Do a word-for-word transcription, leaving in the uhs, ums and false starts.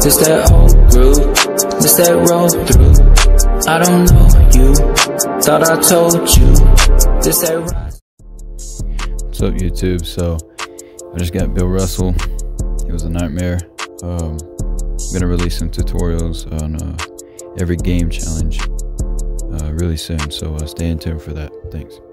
This that old groove, this that roll through. I don't know you, thought I told you. This that rise. What's up, YouTube? So I just got Bill Russell. It was a nightmare. Um, I'm gonna release some tutorials on uh, every game challenge uh, really soon. So uh, stay in tune for that. Thanks.